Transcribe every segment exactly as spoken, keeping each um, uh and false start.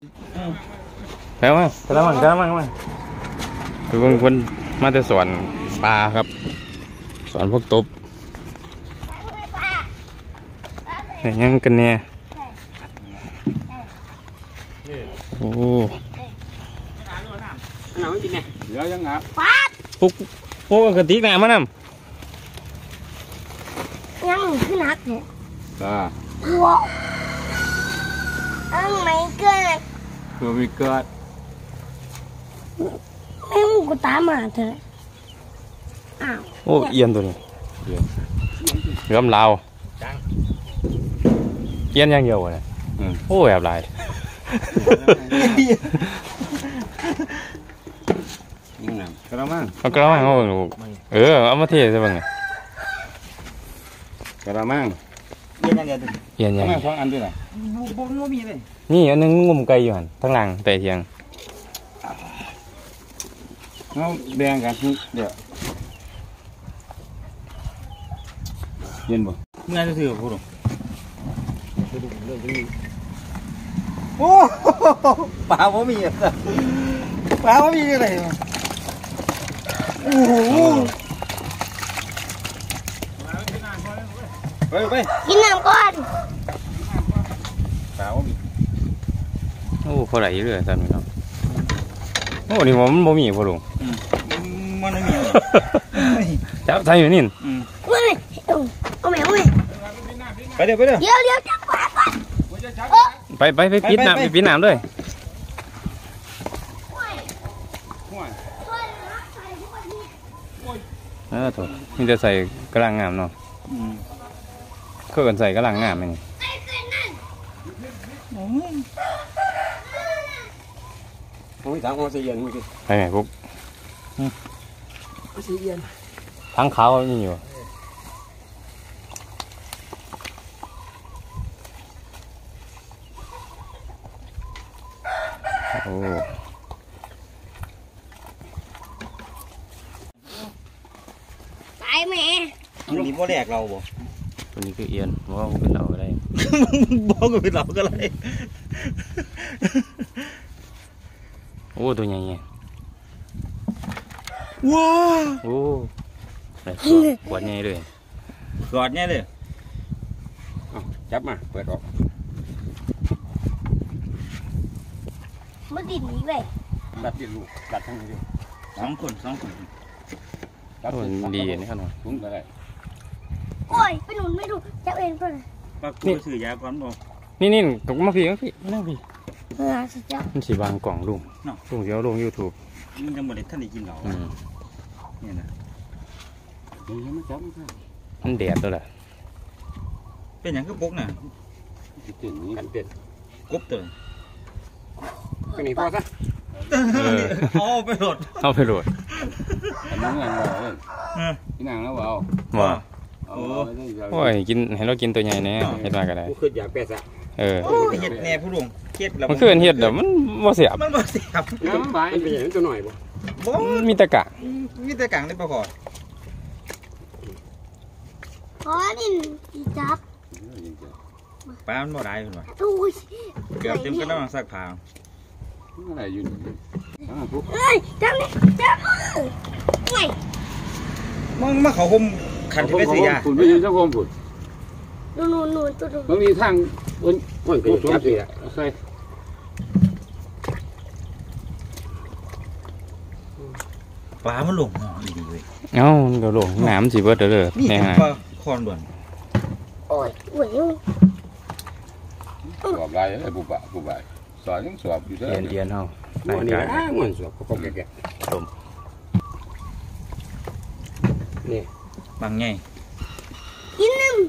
แล้วมั้งแล้วมั้งแล้วมั้งมั้งคือคนคนมาแต่สวนปลาครับสวนพวกตบเนี่ยยังกันเนี่ยโอ้หนาวจริงเนี่ยเดี๋ยวยังงับพวกพวกกระติกน้ำมันน้ำยังขึ้นนักเนี่ยจ้าว้าวอันไม่เกิดคือไม่เกิดไม่มึงกูตามมาเถอะอ้าวโอ้เอียนตัวนี้เอียนเริ่มลาวเอียนยังเดียวเลยโอ้แบบไรยิ่งหนักกระมังเอากระมังเอาเออเอามาเทใช่ไหมกระมังเอียนยังเดียวเอียนยังสองอันด้วยเหรอบุบบุบมีเลยนี่อันนึงงุ่มไก่อยู่หันทั้งหลังแต่เทียงเอาแบ่งกันเดี๋ยวเย็นบ่เมื่อจะถือพูดโอ้ปลาบ่มีปลาบ่มีอะไรโอ้โหไปไปกินน้ำก่อนปลาบ่มีโอ้พอไหลเรื่อยตอนนี้เนาะโอ้นี่มันบ่มีพอลุงมันไม่มีจับใส่อยู่นี่เฮ้ยเอาแมวเว้ยไปเดี๋ยวไปเดี๋ยวเดี๋ยวเดี๋ยวจับปลาก่อนไปไปไปปิดน้ำไปปิดน้ำด้วยเออถูกนี่จะใส่กระลังงามเนาะเคยกันใส่กระลังงามไหมโอ้ยทางหัวเสียนเมื่อกี้ไปไหนปุ๊บทั้งเขามีอยู่โอ้ตายแม่อันนี้บ่แรกเราบ่ตัวนี้คือเอียนว่าเป็นเราอะไรบ่ก็เป็นเราก็เลยโอ้ตัวใหญ่ไงว้าโอ้กวาดใหญ่เลยกอดใหญ่เลยจับมาเปิดออกมันติดนี้เลยดัดติดลูกดัดทั้งนี้สองคนสองคนคนดีนี่ขนาดลุ้นก็ได้โอ้ยไปหนุนไม่ถูกจับเองก่อนปากกูซื้อยาก่อนบ่นี่นี่กับมาพี่มาพี่มานั่งพี่เออสุดยอดมันสีบางกล่องลุงลุงเดี๋ยวลงยูทูบมันจะหมดเลยท่านได้กินเหรอเนี่ยนะมันแดดตัวแหละเป็นอย่างก็ปุ๊กน่ะกันเปลี่ยนกุ๊บตัวก็นี่พอซะเอาไปโหลดเอาไปโหลดอันนี้งานบ่เลยพี่นางแล้วเปล่าบ่โอ้ยกินให้เรากินตัวใหญ่แน่เห็ดมาก็ได้กูขึ้นอยากแปะซะเออเห็ดแน่ผู้ลุงเห็ดแล้วมันขึ้นเห็ดเดี๋ยวมันบ่เสียบมันบ่เสียบน้ำใบมันเป็นอย่างนี้ตัวหน่อยบ่มีตะกะมีตะกังได้ปะก่อนอ๋อนี่จับปลามันบ่ได้คุณวะเกือบเต็มกระดองสักผางอะไรอยู่เฮ้ยจับนี่จับไงมึงมาเขาคมขันที่ไม่เสียฝุ่นไม่ยืนเจ้าคมฝุ่นนู่นนู่นนู่นตัวตรงตรงนี้ทางบนบนกระจับสิอ่ะใช่ปลามันหลงดีเลยเอ้ามันก็หลงน้ำสีเบิร์ดเลยนี่ปลาคอนด่วนโอ้ยโอ้ยสอบลายอะไรบุบะบุบะสอบยังสอบอยู่เท่าเอียนเอียนเฮาอันนี้อ่ะมันสอบก็แก่ๆลมนี่บางไงกินน้ำ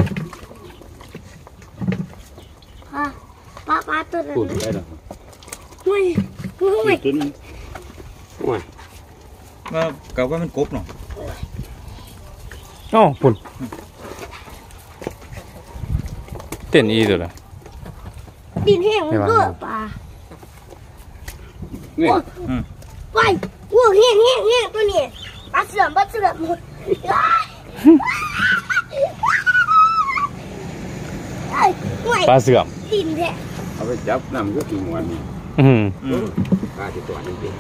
ปลาปลาปลาตัวนั้นพูดได้หรอไม่ไม่กินไม่ว่าเก่าก็มันกบเนาะอ๋อปุ่นเต้นอีตัวละดินแห้งมันก็ปลานี่ไปวัวแห้งแห้งแห้งตัวนี้ปลาเสื่อมปลาเสื่อมหมดปลาเสื่อมดินแท้เอาไปจับน้ำก็กี่หมวนนี่อืมอืมปลาที่ตัวนี้ดิ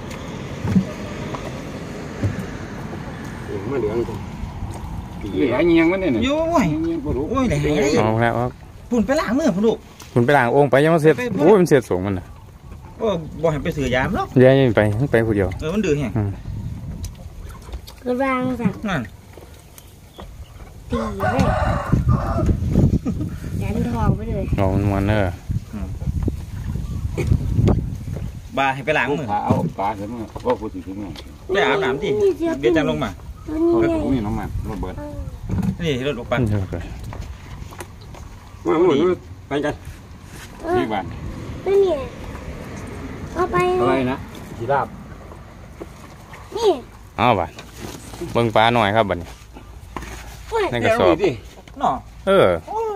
มันเหลืองเหลืองเงี้ยงมันเนี่ยโอ้ยเงี้ยงปลาดุกโอ้ยแหล่เลยเอาแล้วเอาปุ่นไปล้างมือพุ่นลูกคุณไปล้างโอ่งไปยังมาเสร็จโอ้ยมันเสร็จสูงมันน่ะโอ้บ่ให้ไปซื้อยามหรอกย้ายไปไปผู้เดียวเออมันดื้อแฮงกระวางสั่งนั่นตีเลยแหลมทองไปเลยเอามันมันเนอะบาให้ไปล้างมือขาเอาปลาขึ้นมาว่ากูสิขึ้นมาไปอาบน้ำดิเดี๋ยวจำลงมาตัวนี้เขาไงตรงนี้น้องมันระเบิดนี่รถลูกปันเดี๋ยวก่อนมาหมดไปกันเออที่บ้านตัวนี้เอาไปอะไรนะกีราบนี่เอาบ่ะเบิ่งปลาหน่อยครับบัดนี้โอ้ยในกระสอบดิเนาะเออ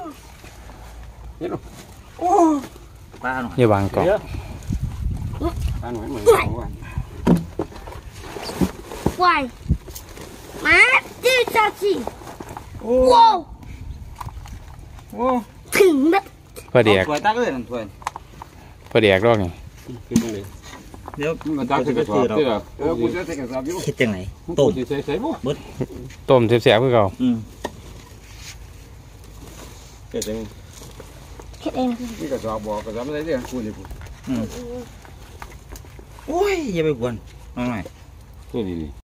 โอ้ปลาหน่อยอย่าวางกล่องปลาหน่อยเหมือนกันควายมาจืดจัดสิโอ้ว้าวโอ้ถึงแบบพอเดียกถ้วยตักเลยนั่นถ้วยพอเดียกรอกนี่ขึ้นมาเลยเดี๋ยวมันตักใส่กระสอบที่เราเออกูจะใส่กระสอบอยู่คิดจังไหนต้ต้มมใส่ใส่บุต้มเสียบๆคือเก่าอืมเกิดจังคิดเองนี่กระสอบบอกกระสอบไม่ได้เรื่องกูนี่กูอืมโอ้ยอย่าไปกวนน้องหน่อยตัวนี้